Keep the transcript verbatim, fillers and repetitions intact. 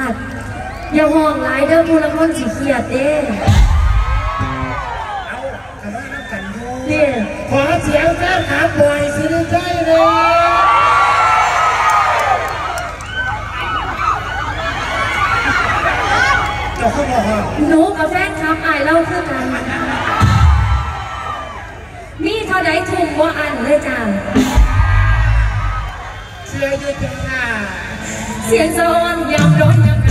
ดอย่าห่วงหลายเด้อผู้ละคนสิเครียดเด้เอากระว่าน้ำกันดูนี่ขอเสียงแฟนขาบ่อยสิได้ใจเลยเจ้าเขาบอกว่าหนูกับแฟนคลับอายเล่าคือกันมีเท่าใดทุ่มว่าอันเลยจ้าเชียร์อยู่จังหน้าเสียงสะอ้อนยามร้อนยาม